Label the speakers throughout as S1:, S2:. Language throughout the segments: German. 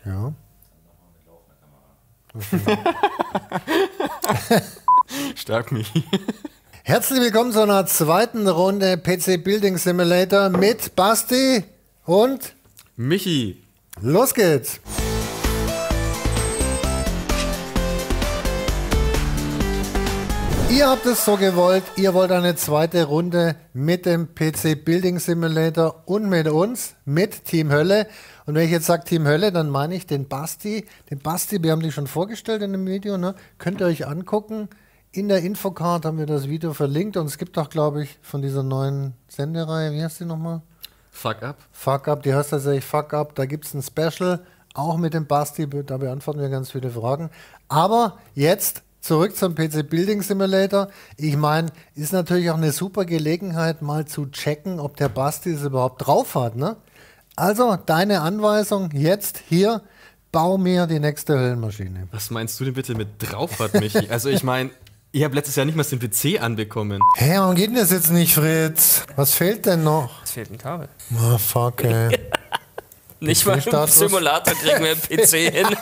S1: Ja.
S2: Stark, mich.
S1: Herzlich willkommen zu einer zweiten Runde PC Building Simulator mit Basti und
S2: Michi.
S1: Los geht's! Ihr habt es so gewollt, ihr wollt eine zweite Runde mit dem PC Building Simulator und mit uns, mit Team Hölle. Und wenn ich jetzt sage Team Hölle, dann meine ich den Basti. Den Basti, wir haben dich schon vorgestellt in dem Video, ne? Könnt ihr euch angucken. In der Infocard haben wir das Video verlinkt und es gibt auch, glaube ich, von dieser neuen Sendereihe, wie heißt die nochmal?
S2: Fuck Up.
S1: Fuck Up, die heißt tatsächlich Fuck Up. Da gibt es ein Special, auch mit dem Basti, da beantworten wir ganz viele Fragen. Aber jetzt zurück zum PC Building Simulator. Ich meine, ist natürlich auch eine super Gelegenheit, mal zu checken, ob der Basti es überhaupt drauf hat, ne? Also, deine Anweisung jetzt hier, bau mir die nächste Höllenmaschine.
S2: Was meinst du denn bitte mit drauf hat, Michi? Also ich meine, ich habe letztes Jahr nicht mal den PC anbekommen.
S1: Hä, warum geht denn das jetzt nicht, Fritz? Was fehlt denn noch?
S3: Es fehlt ein Kabel.
S1: Oh, fuck, ey.
S3: Nicht mal im Simulator kriegen wir einen PC hin.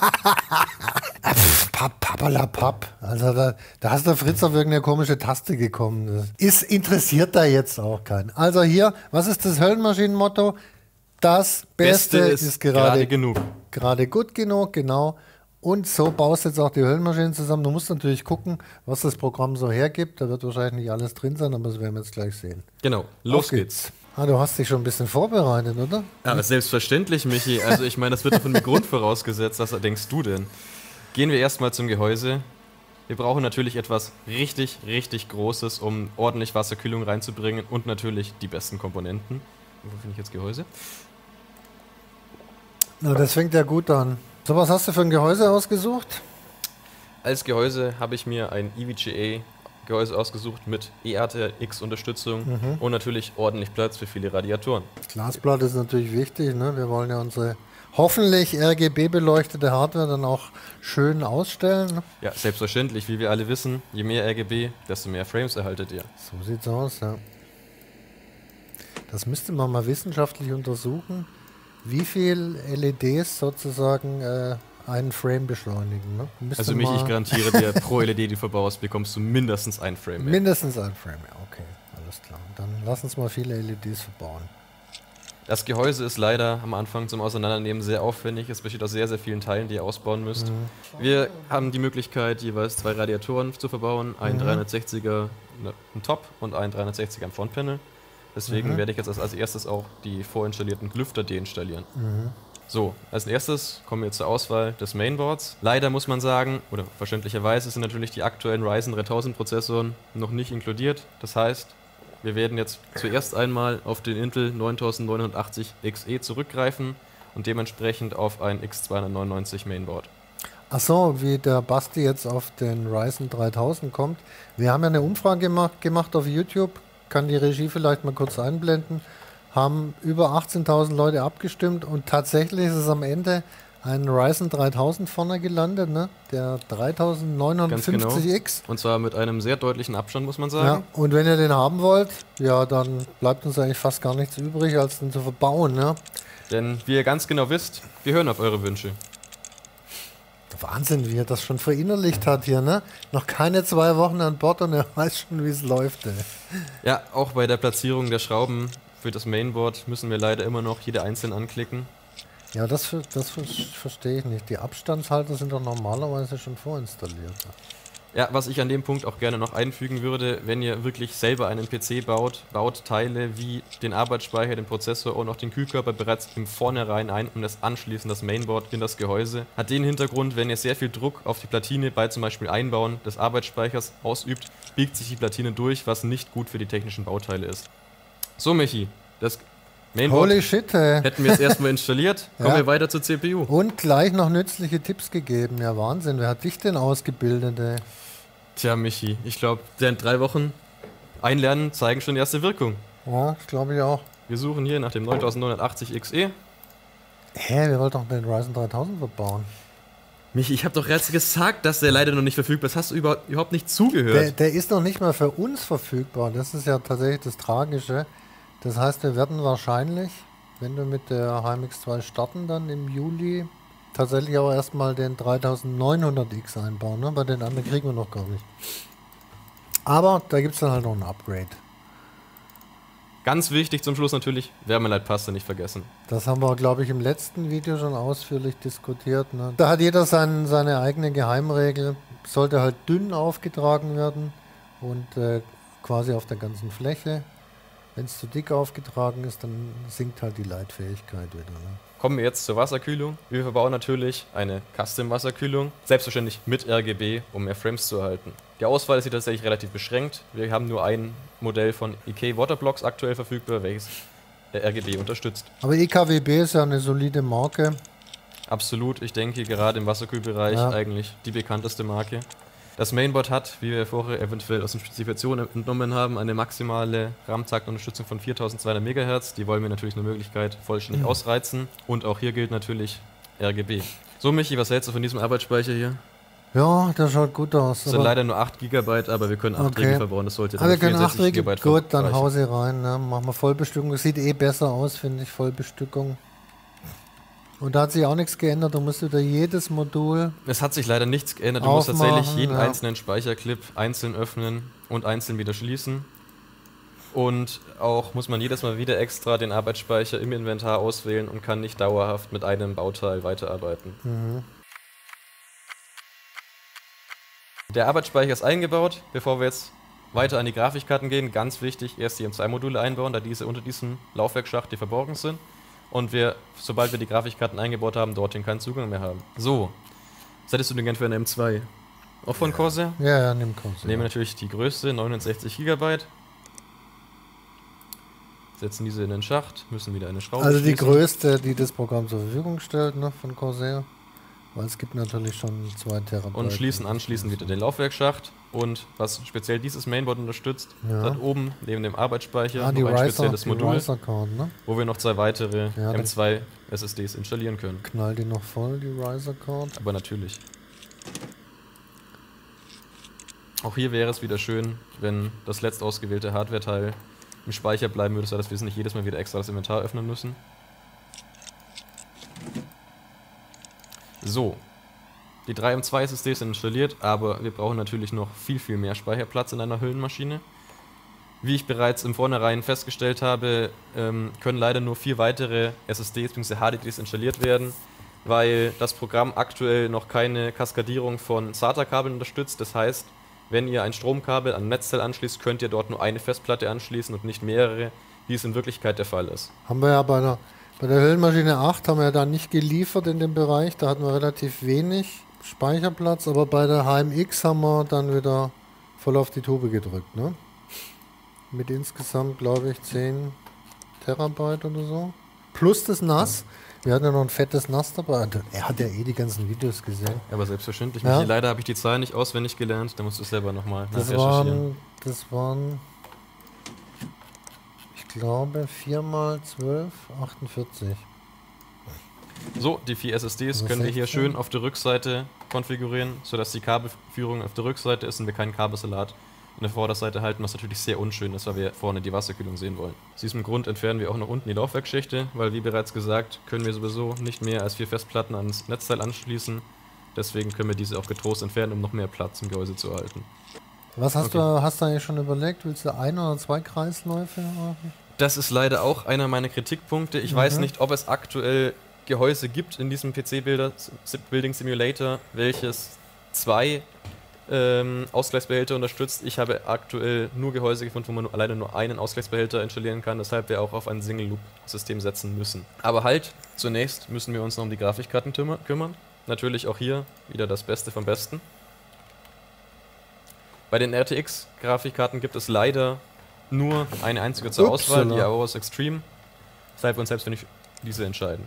S1: Pappalapapp. Also da hast der Fritz auf irgendeine komische Taste gekommen. Interessiert da jetzt auch keinen. Also hier, was ist das Höllenmaschinenmotto? Das Beste ist gerade
S2: genug.
S1: Gerade gut genug, genau. Und so baust du jetzt auch die Höllenmaschinen zusammen. Du musst natürlich gucken, was das Programm so hergibt. Da wird wahrscheinlich nicht alles drin sein, aber das werden wir jetzt gleich sehen.
S2: Genau, los geht's.
S1: Ah, du hast dich schon ein bisschen vorbereitet, oder?
S2: Aber selbstverständlich, Michi. Also ich meine, das wird doch von mir Grund vorausgesetzt. Was denkst du denn? Gehen wir erstmal zum Gehäuse. Wir brauchen natürlich etwas richtig, richtig Großes, um ordentlich Wasserkühlung reinzubringen und natürlich die besten Komponenten. Wo finde ich jetzt Gehäuse?
S1: Na, das fängt ja gut an. So, was hast du für ein Gehäuse ausgesucht?
S2: Als Gehäuse habe ich mir ein EVGA-Gehäuse ausgesucht mit eATX-Unterstützung und natürlich ordentlich Platz für viele Radiatoren.
S1: Glasplatte ist natürlich wichtig, ne? Wir wollen ja unsere hoffentlich RGB-beleuchtete Hardware dann auch schön ausstellen. Ne?
S2: Ja, selbstverständlich. Wie wir alle wissen, je mehr RGB, desto mehr Frames erhaltet ihr.
S1: So sieht's aus, ja. Das müsste man mal wissenschaftlich untersuchen, wie viel LEDs sozusagen einen Frame beschleunigen. Ne?
S2: Also Michi, ich garantiere dir, pro LED, die du verbaust, bekommst du mindestens ein Frame mehr.
S1: Mindestens ein Frame, ja, okay, alles klar. Dann lass uns mal viele LEDs verbauen.
S2: Das Gehäuse ist leider am Anfang zum Auseinandernehmen sehr aufwendig. Es besteht aus sehr, sehr vielen Teilen, die ihr ausbauen müsst. Wir haben die Möglichkeit, jeweils 2 Radiatoren zu verbauen. Einen 360er im Top und einen 360er im Frontpanel. Deswegen werde ich jetzt als erstes auch die vorinstallierten Lüfter deinstallieren. So, als erstes kommen wir zur Auswahl des Mainboards. Leider muss man sagen, oder verständlicherweise sind natürlich die aktuellen Ryzen 3000 Prozessoren noch nicht inkludiert. Das heißt, wir werden jetzt zuerst einmal auf den Intel 9980 XE zurückgreifen und dementsprechend auf ein X299 Mainboard.
S1: Achso, wie der Basti jetzt auf den Ryzen 3000 kommt. Wir haben ja eine Umfrage gemacht auf YouTube. Kann die Regie vielleicht mal kurz einblenden, haben über 18.000 Leute abgestimmt und tatsächlich ist es am Ende ein Ryzen 3000 vorne gelandet, ne? Der 3950X.
S2: Genau. Und zwar mit einem sehr deutlichen Abstand, muss man sagen.
S1: Ja, und wenn ihr den haben wollt, ja, dann bleibt uns eigentlich fast gar nichts übrig, als den zu verbauen, ne?
S2: Denn wie ihr ganz genau wisst, wir hören auf eure Wünsche.
S1: Wahnsinn, wie er das schon verinnerlicht hat hier, ne? Noch keine 2 Wochen an Bord und er weiß schon, wie es läuft, ey.
S2: Ja, auch bei der Platzierung der Schrauben für das Mainboard müssen wir leider immer noch jede einzeln anklicken.
S1: Ja, das verstehe ich nicht. Die Abstandshalter sind doch normalerweise schon vorinstalliert.
S2: Ja, was ich an dem Punkt auch gerne noch einfügen würde, wenn ihr wirklich selber einen PC baut, baut Teile wie den Arbeitsspeicher, den Prozessor und auch den Kühlkörper bereits im Vornherein ein und das anschließend das Mainboard in das Gehäuse. Hat den Hintergrund, wenn ihr sehr viel Druck auf die Platine bei zum Beispiel Einbauen des Arbeitsspeichers ausübt, biegt sich die Platine durch, was nicht gut für die technischen Bauteile ist. So, Michi, das Mainboard
S1: Holy shit, ey.
S2: hätten wir jetzt erstmal installiert. Kommen wir weiter zur CPU.
S1: Und gleich noch nützliche Tipps gegeben. Ja, Wahnsinn. Wer hat dich denn ausgebildet, ey?
S2: Tja, Michi, ich glaube, in 3 Wochen Einlernen zeigen schon die erste Wirkung.
S1: Ja, das glaube ich auch.
S2: Wir suchen hier nach dem 9980 XE.
S1: Hä, wir wollten doch den Ryzen 3000 verbauen.
S2: Michi, ich habe doch jetzt gesagt, dass der leider noch nicht verfügbar ist. Hast du überhaupt nicht zugehört?
S1: Der ist noch nicht mal für uns verfügbar. Das ist ja tatsächlich das Tragische. Das heißt, wir werden wahrscheinlich, wenn wir mit der HMX2 starten, dann im Juli tatsächlich auch erstmal den 3900X einbauen, ne? Bei den anderen kriegen wir noch gar nicht. Aber da gibt es dann halt noch ein Upgrade.
S2: Ganz wichtig zum Schluss natürlich, Wärmeleitpaste nicht vergessen.
S1: Das haben wir, glaube ich, im letzten Video schon ausführlich diskutiert. Ne? Da hat jeder seine eigene Geheimregel. Sollte halt dünn aufgetragen werden und quasi auf der ganzen Fläche. Wenn es zu dick aufgetragen ist, dann sinkt halt die Leitfähigkeit wieder. Ne?
S2: Kommen wir jetzt zur Wasserkühlung. Wir verbauen natürlich eine Custom-Wasserkühlung, selbstverständlich mit RGB, um mehr Frames zu erhalten. Die Auswahl ist hier tatsächlich relativ beschränkt. Wir haben nur ein Modell von EK Waterblocks aktuell verfügbar, welches RGB unterstützt.
S1: Aber EKWB ist ja eine solide Marke.
S2: Absolut, ich denke gerade im Wasserkühlbereich eigentlich die bekannteste Marke. Das Mainboard hat, wie wir vorher eventuell aus den Spezifikationen entnommen haben, eine maximale RAM-Taktunterstützung von 4200 MHz. Die wollen wir natürlich eine Möglichkeit vollständig ausreizen. Und auch hier gilt natürlich RGB. So, Michi, was hältst du von diesem Arbeitsspeicher hier?
S1: Ja, der schaut gut aus.
S2: Es sind leider nur 8 GB, aber wir können 8 Regel verbauen. Das sollte
S1: dann wir können 8 Regel. Gut, dann
S2: reichen.
S1: hau sie rein. Ne? Machen wir Vollbestückung. Das sieht eh besser aus, finde ich, Vollbestückung. Und da hat sich auch nichts geändert, du musst wieder jedes Modul.
S2: Es hat sich leider nichts geändert, du musst tatsächlich jeden einzelnen Speicherclip einzeln öffnen und einzeln wieder schließen. Und auch muss man jedes Mal wieder extra den Arbeitsspeicher im Inventar auswählen und kann nicht dauerhaft mit einem Bauteil weiterarbeiten. Der Arbeitsspeicher ist eingebaut. Bevor wir jetzt weiter an die Grafikkarten gehen, ganz wichtig, erst die M2-Module einbauen, da diese unter diesem Laufwerksschacht verborgen sind. Und wir, sobald wir die Grafikkarten eingebaut haben, dorthin keinen Zugang mehr haben. So, was hättest du denn gern für eine M2? Auch von Corsair?
S1: Ja, nimm Corsair.
S2: Nehmen wir natürlich die größte, 69 GB. Setzen diese in den Schacht, müssen wieder eine Schraube
S1: Also die
S2: schließen.
S1: größte, die das Programm zur Verfügung stellt, ne, von Corsair. Weil es gibt natürlich schon 2 Terabyte.
S2: Und schließen anschließend wieder den Laufwerksschaft. Und was speziell dieses Mainboard unterstützt, hat oben neben dem Arbeitsspeicher noch ein spezielles Modul,
S1: ne?
S2: wo wir noch 2 weitere M2 SSDs installieren können.
S1: Knall die noch voll, die Riser Card.
S2: Aber natürlich. Auch hier wäre es wieder schön, wenn das letzt ausgewählte Hardware-Teil im Speicher bleiben würde, sodass wir es nicht jedes Mal wieder extra das Inventar öffnen müssen. So, die 3 M2 SSDs sind installiert, aber wir brauchen natürlich noch viel mehr Speicherplatz in einer Hüllenmaschine. Wie ich bereits im Vornherein festgestellt habe, können leider nur 4 weitere SSDs bzw. HDDs installiert werden, weil das Programm aktuell noch keine Kaskadierung von SATA-Kabeln unterstützt. Das heißt, wenn ihr ein Stromkabel an ein Netzteil anschließt, könnt ihr dort nur eine Festplatte anschließen und nicht mehrere, wie es in Wirklichkeit der Fall ist.
S1: Haben wir ja bei der Hüllenmaschine 8 haben wir ja da nicht geliefert in dem Bereich, da hatten wir relativ wenig Speicherplatz, aber bei der HMX haben wir dann wieder voll auf die Tube gedrückt, ne? Mit insgesamt, glaube ich, 10 Terabyte oder so. Plus das NAS. Wir hatten ja noch ein fettes NAS dabei. Er hat ja eh die ganzen Videos gesehen.
S2: Aber selbstverständlich. Ja. Leider habe ich die Zahlen nicht auswendig gelernt, da musst du es selber nochmal nachrecherchieren.
S1: Das waren, ich glaube, 4 mal 12, 48.
S2: So, die 4 SSDs können wir hier schön auf der Rückseite konfigurieren, sodass die Kabelführung auf der Rückseite ist und wir keinen Kabelsalat an der Vorderseite halten, was natürlich sehr unschön ist, weil wir vorne die Wasserkühlung sehen wollen. Aus diesem Grund entfernen wir auch noch unten die Laufwerksschächte, weil wie bereits gesagt, können wir sowieso nicht mehr als 4 Festplatten ans Netzteil anschließen. Deswegen können wir diese auch getrost entfernen, um noch mehr Platz im Gehäuse zu erhalten.
S1: Was hast du eigentlich schon überlegt? Willst du 1 oder 2 Kreisläufe machen?
S2: Das ist leider auch einer meiner Kritikpunkte. Ich weiß nicht, ob es aktuell Gehäuse gibt in diesem PC-Building Simulator, welches 2 Ausgleichsbehälter unterstützt. Ich habe aktuell nur Gehäuse gefunden, wo man alleine nur einen Ausgleichsbehälter installieren kann, deshalb wir auch auf ein Single-Loop-System setzen müssen. Aber halt, zunächst müssen wir uns noch um die Grafikkarten kümmern. Natürlich auch hier wieder das Beste vom Besten. Bei den RTX-Grafikkarten gibt es leider nur eine einzige zur Auswahl, die Aorus Extreme, weshalb wir uns selbst für diese entscheiden.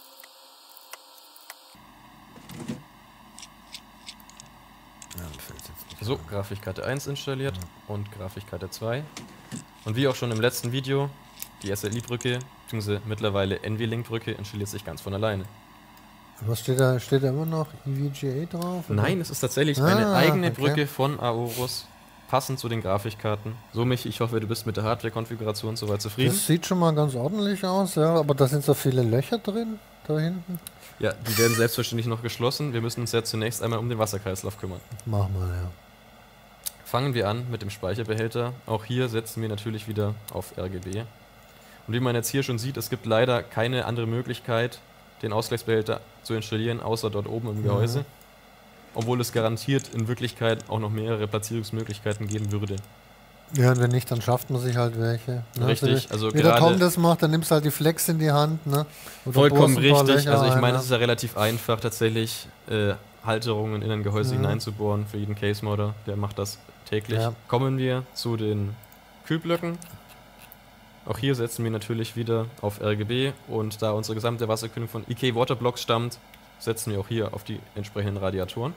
S2: So, Grafikkarte 1 installiert und Grafikkarte 2. Und wie auch schon im letzten Video, die SLI-Brücke, bzw. mittlerweile NVLink-Brücke installiert sich ganz von alleine.
S1: Was steht da? Steht da immer noch EVGA drauf? Oder?
S2: Nein, es ist tatsächlich eine eigene Brücke von Aorus, passend zu den Grafikkarten. So, Michi, ich hoffe, du bist mit der Hardware-Konfiguration soweit zufrieden.
S1: Das sieht schon mal ganz ordentlich aus, ja, aber da sind so viele Löcher drin, da hinten.
S2: Ja, die werden selbstverständlich noch geschlossen. Wir müssen uns ja zunächst einmal um den Wasserkreislauf kümmern.
S1: Mach mal, ja.
S2: Fangen wir an mit dem Speicherbehälter. Auch hier setzen wir natürlich wieder auf RGB. Und wie man jetzt hier schon sieht, es gibt leider keine andere Möglichkeit, den Ausgleichsbehälter zu installieren, außer dort oben im Gehäuse. Obwohl es garantiert in Wirklichkeit auch noch mehrere Platzierungsmöglichkeiten geben würde.
S1: Ja, und wenn nicht, dann schafft man sich halt welche. Ne?
S2: Richtig, also
S1: wie der Tom das macht, dann nimmst du halt die Flex in die Hand. Ne?
S2: Vollkommen richtig, also ich meine, es ist ja relativ einfach tatsächlich Halterungen in ein Gehäuse hineinzubohren für jeden Case-Modder, der macht das täglich. Ja. Kommen wir zu den Kühlblöcken. Auch hier setzen wir natürlich wieder auf RGB und da unsere gesamte Wasserkühlung von EK Waterblocks stammt, setzen wir auch hier auf die entsprechenden Radiatoren.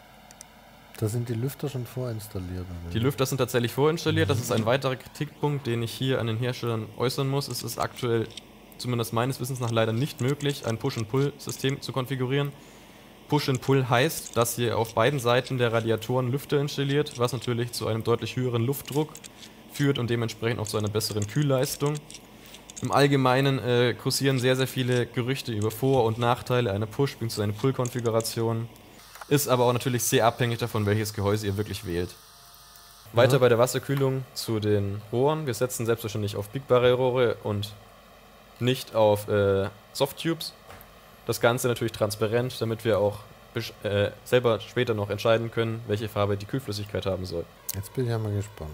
S1: Da sind die Lüfter schon vorinstalliert. Oder?
S2: Die Lüfter sind tatsächlich vorinstalliert. Das ist ein weiterer Kritikpunkt, den ich hier an den Herstellern äußern muss. Es ist aktuell, zumindest meines Wissens nach, leider nicht möglich, ein Push-and-Pull-System zu konfigurieren. Push-and-Pull heißt, dass ihr auf beiden Seiten der Radiatoren Lüfter installiert, was natürlich zu einem deutlich höheren Luftdruck führt und dementsprechend auch zu einer besseren Kühlleistung. Im Allgemeinen kursieren sehr, sehr viele Gerüchte über Vor- und Nachteile einer Push- bzw. einer Pull-Konfiguration. Ist aber auch natürlich sehr abhängig davon, welches Gehäuse ihr wirklich wählt. Weiter bei der Wasserkühlung zu den Rohren. Wir setzen selbstverständlich auf biegbare Rohre und nicht auf Softtubes. Das Ganze natürlich transparent, damit wir auch selber später noch entscheiden können, welche Farbe die Kühlflüssigkeit haben soll.
S1: Jetzt bin ich ja mal gespannt.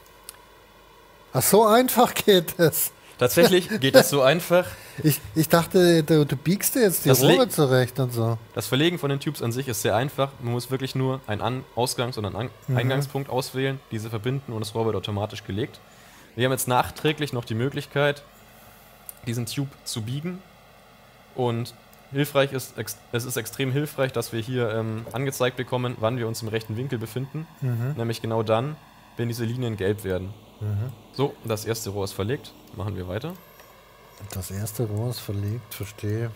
S1: Ach, so einfach geht es.
S2: Tatsächlich geht das so einfach.
S1: Ich dachte, du biegst dir jetzt die Rohre zurecht und so.
S2: Das Verlegen von den Tubes an sich ist sehr einfach. Man muss wirklich nur einen Ausgangs- und einen Eingangspunkt auswählen, diese verbinden und das Rohr wird automatisch gelegt. Wir haben jetzt nachträglich noch die Möglichkeit, diesen Tube zu biegen. Und es ist extrem hilfreich, dass wir hier angezeigt bekommen, wann wir uns im rechten Winkel befinden. Nämlich genau dann, wenn diese Linien gelb werden. So, das erste Rohr ist verlegt. Machen wir weiter.
S1: Das erste Rohr ist verlegt, verstehe.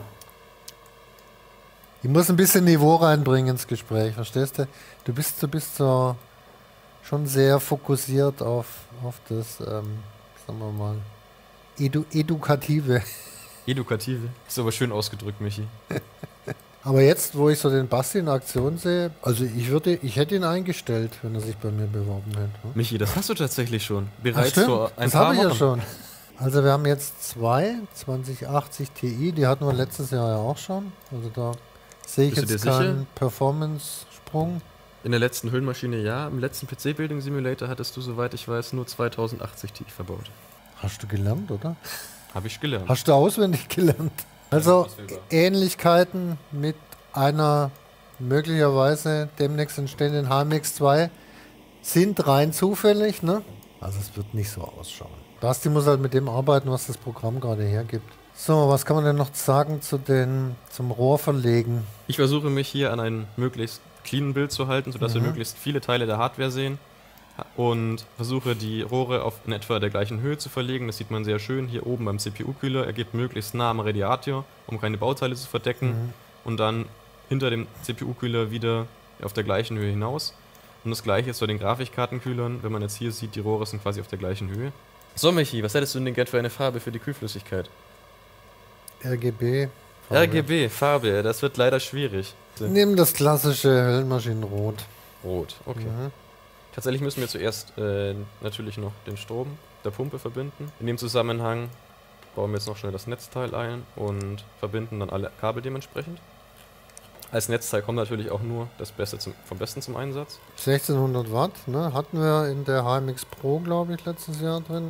S1: Ich muss ein bisschen Niveau reinbringen ins Gespräch, verstehst du? Du bist so schon sehr fokussiert auf das, sagen wir mal, Edukative.
S2: Edukative? Ist aber schön ausgedrückt, Michi.
S1: Aber jetzt, wo ich so den Basti in Aktion sehe, also ich hätte ihn eingestellt, wenn er sich bei mir beworben hätte. Ne?
S2: Michi, das hast du tatsächlich schon. Bereits
S1: vor ein paar Wochen. Das habe ich ja schon. Also wir haben jetzt zwei 2080 Ti, die hatten wir letztes Jahr ja auch schon. Also da sehe ich jetzt keinen Performance-Sprung.
S2: In der letzten Höhenmaschine ja, im letzten PC-Building Simulator hattest du, soweit ich weiß, nur 2080 Ti verbaut.
S1: Hast du gelernt, oder?
S2: Habe ich gelernt.
S1: Hast du auswendig gelernt? Also Ähnlichkeiten mit einer möglicherweise demnächst entstehenden HMX2 sind rein zufällig, ne? Also es wird nicht so ausschauen. Basti muss halt mit dem arbeiten, was das Programm gerade hergibt. So, was kann man denn noch sagen zum Rohrverlegen?
S2: Ich versuche mich hier an ein möglichst clean Bild zu halten, sodass wir möglichst viele Teile der Hardware sehen. Und versuche die Rohre auf in etwa der gleichen Höhe zu verlegen. Das sieht man sehr schön hier oben beim CPU-Kühler. Er geht möglichst nah am Radiator, um keine Bauteile zu verdecken. Und dann hinter dem CPU-Kühler wieder auf der gleichen Höhe hinaus. Und das gleiche ist bei den Grafikkartenkühlern. Wenn man jetzt hier sieht, die Rohre sind quasi auf der gleichen Höhe. So, Michi, was hättest du denn gern für eine Farbe für die Kühlflüssigkeit?
S1: RGB.
S2: Farbe. RGB, Farbe. Das wird leider schwierig.
S1: Nimm das klassische Höhlenmaschinenrot.
S2: Rot, okay. Tatsächlich müssen wir zuerst natürlich noch den Strom der Pumpe verbinden. In dem Zusammenhang bauen wir jetzt noch schnell das Netzteil ein und verbinden dann alle Kabel dementsprechend. Als Netzteil kommt natürlich auch nur das Beste vom Besten zum Einsatz.
S1: 1600 Watt, ne? Hatten wir in der HMX Pro, glaube ich, letztes Jahr drin.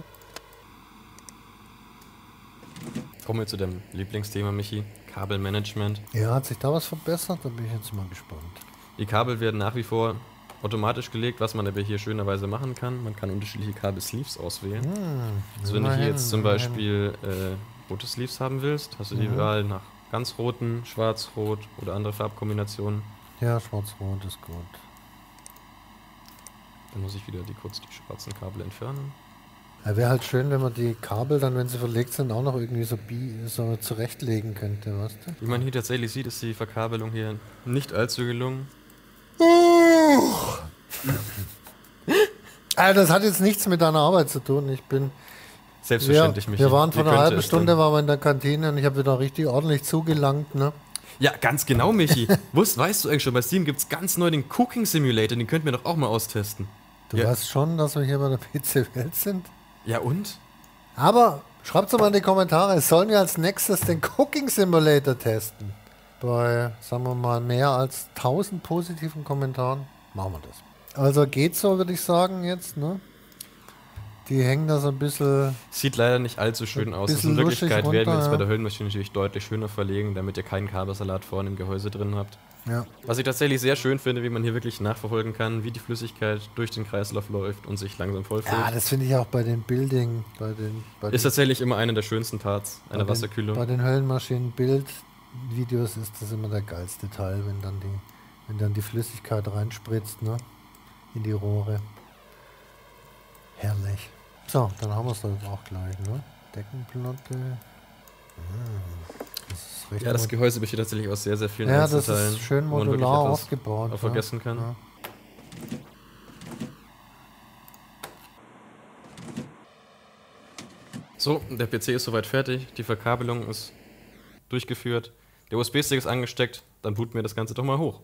S2: Kommen wir zu dem Lieblingsthema, Michi, Kabelmanagement.
S1: Ja, hat sich da was verbessert? Da bin ich jetzt mal gespannt.
S2: Die Kabel werden nach wie vor automatisch gelegt, was man aber hier schönerweise machen kann. Man kann unterschiedliche Kabel-Sleeves auswählen. Also wenn du hier jetzt zum Beispiel rote Sleeves haben willst, hast du die Wahl nach ganz roten, schwarz-rot oder andere Farbkombinationen.
S1: Ja, schwarz-rot ist gut.
S2: Dann muss ich wieder kurz die schwarzen Kabel entfernen.
S1: Ja, wäre halt schön, wenn man die Kabel dann, wenn sie verlegt sind, auch noch irgendwie so zurechtlegen könnte, weißt du?
S2: Wie man hier tatsächlich sieht, ist die Verkabelung hier nicht allzu gelungen.
S1: Das hat jetzt nichts mit deiner Arbeit zu tun. Ich bin...
S2: Selbstverständlich, Michi.
S1: Wir waren vor einer halben Stunde waren wir in der Kantine und ich habe wieder richtig ordentlich zugelangt, ne?
S2: Ja, ganz genau, Michi. Weißt du eigentlich schon, bei Steam gibt es ganz neu den Cooking Simulator, den könnten wir doch auch mal austesten.
S1: Du weißt schon, dass wir hier bei der PC-Welt sind?
S2: Ja und?
S1: Aber schreibt doch mal in die Kommentare, sollen wir als nächstes den Cooking Simulator testen? Bei, sagen wir mal, mehr als 1000 positiven Kommentaren machen wir das. Also geht so, würde ich sagen jetzt, ne? Die hängen da so ein bisschen...
S2: Sieht leider nicht allzu schön aus. In Wirklichkeit werden wir jetzt bei der Höhlenmaschine natürlich deutlich schöner verlegen, damit ihr keinen Kabelsalat vorne im Gehäuse drin habt.
S1: Ja.
S2: Was ich tatsächlich sehr schön finde, wie man hier wirklich nachverfolgen kann, wie die Flüssigkeit durch den Kreislauf läuft und sich langsam vollfüllt.
S1: Ja, das finde ich auch bei den Building,
S2: ist tatsächlich immer einer der schönsten Parts einer Wasserkühlung.
S1: Bei den Höhlenmaschinen-Bildvideos ist das immer der geilste Teil, wenn dann die Flüssigkeit reinspritzt, ne? In die Rohre. Herrlich. So, dann haben wir es doch jetzt auch gleich, ne? Deckenplatte.
S2: Das Gehäuse besteht tatsächlich aus sehr, sehr vielen
S1: Einzelteilen. Ja, das ist schön modular aufgebaut.
S2: Auch vergessen kann. Ja. So, der PC ist soweit fertig. Die Verkabelung ist durchgeführt. Der USB-Stick ist angesteckt. Dann booten wir das Ganze doch mal hoch.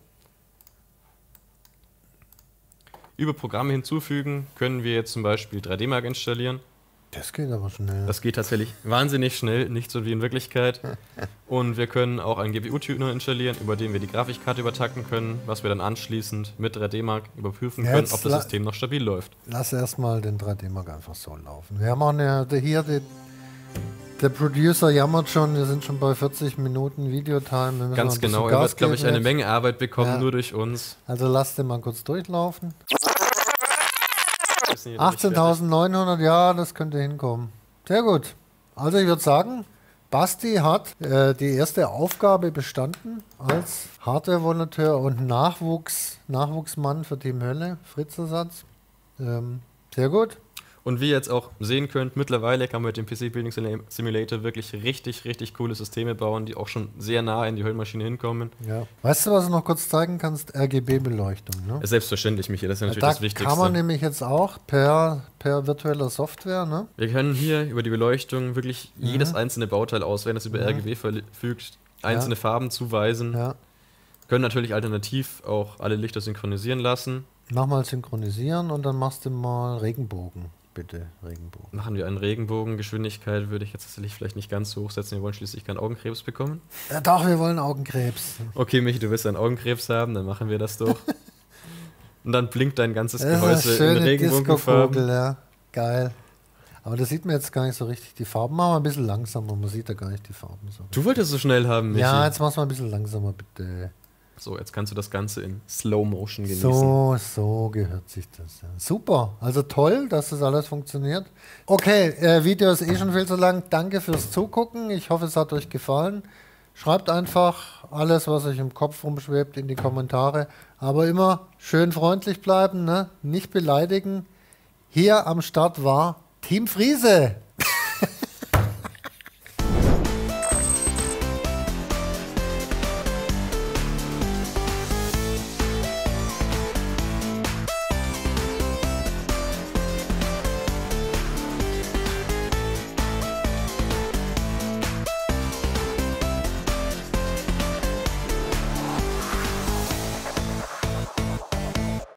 S2: Über Programme hinzufügen können wir jetzt zum Beispiel 3D-Mark installieren.
S1: Das geht aber schnell.
S2: Das geht tatsächlich wahnsinnig schnell, nicht so wie in Wirklichkeit. Und wir können auch einen GPU-Tuner installieren, über den wir die Grafikkarte übertakten können, was wir dann anschließend mit 3D-Mark überprüfen können, ob das System noch stabil läuft.
S1: Lass erstmal den 3D-Mark einfach so laufen. Wir haben ja hier der Producer jammert schon, wir sind schon bei 40 Minuten Videotime.
S2: Ganz genau, er wird, glaube ich, eine Menge Arbeit bekommen, nur durch uns.
S1: Also lasst den mal kurz durchlaufen. 18.900, ja, das könnte hinkommen. Sehr gut. Also ich würde sagen, Basti hat die erste Aufgabe bestanden als Hardware-Volontär und Nachwuchsmann für Team Hölle, Fritzersatz. Sehr gut.
S2: Und wie ihr jetzt auch sehen könnt, mittlerweile kann man mit dem PC Building Simulator wirklich richtig, richtig coole Systeme bauen, die auch schon sehr nah in die Höhlenmaschine hinkommen.
S1: Ja. Weißt du, was du noch kurz zeigen kannst? RGB-Beleuchtung. Ne?
S2: Selbstverständlich, Michi, das ist ja natürlich das Wichtigste.
S1: Kann man nämlich jetzt auch per virtueller Software. Ne?
S2: Wir können hier über die Beleuchtung wirklich jedes einzelne Bauteil auswählen, das über RGB verfügt, einzelne Farben zuweisen. Ja. Können natürlich alternativ auch alle Lichter synchronisieren lassen.
S1: Mach mal synchronisieren und dann machst du mal Regenbogen. Bitte, Regenbogen.
S2: Machen wir einen Regenbogen. Geschwindigkeit würde ich jetzt tatsächlich vielleicht nicht ganz so hochsetzen. Wir wollen schließlich keinen Augenkrebs bekommen.
S1: Ja, doch, wir wollen Augenkrebs.
S2: Okay, Michi, du willst einen Augenkrebs haben, dann machen wir das doch. Und dann blinkt dein ganzes Gehäuse in Regenbogenfarben.
S1: Ja, geil. Aber da sieht man jetzt gar nicht so richtig die Farben. Machen wir ein bisschen langsamer, man sieht da gar nicht die Farben so.
S2: Du wolltest so schnell haben, Michi.
S1: Ja, jetzt mach's mal ein bisschen langsamer, bitte.
S2: So, jetzt kannst du das Ganze in Slow Motion genießen.
S1: So gehört sich das. Ja. Super, also toll, dass das alles funktioniert. Okay, Video ist schon viel zu lang. Danke fürs Zugucken. Ich hoffe, es hat euch gefallen. Schreibt einfach alles, was euch im Kopf rumschwebt, in die Kommentare. Aber immer schön freundlich bleiben, ne? Nicht beleidigen. Hier am Start war Team Friese.